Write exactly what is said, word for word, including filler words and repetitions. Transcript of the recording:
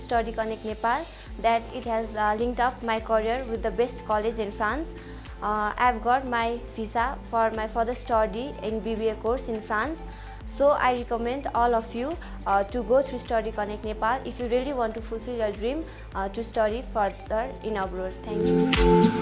Study Connect Nepal that it has uh, linked up my career with the best college in France. Uh, I have got my visa for my further study in B B A course in France. So I recommend all of you uh, to go through Study Connect Nepal if you really want to fulfill your dream uh, to study further in abroad. Thank you.